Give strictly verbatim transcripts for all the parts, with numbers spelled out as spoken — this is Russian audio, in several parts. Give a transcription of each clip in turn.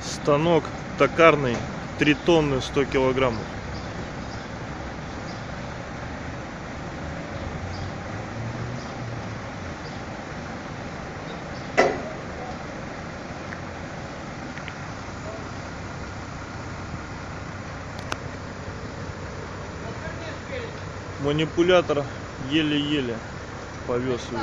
Станок токарный, три тонны, сто килограммов. Манипулятор еле-еле повез его.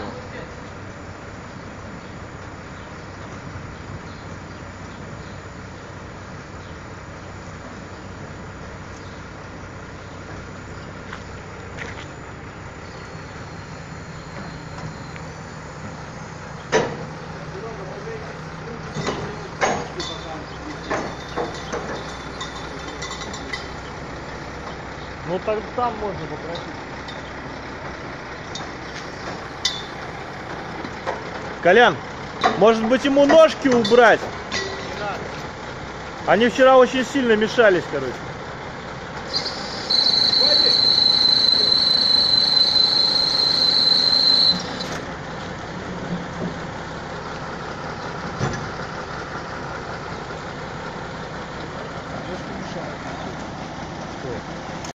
Ну так там можно попросить. Колян, может быть ему ножки убрать? Они вчера очень сильно мешались, короче.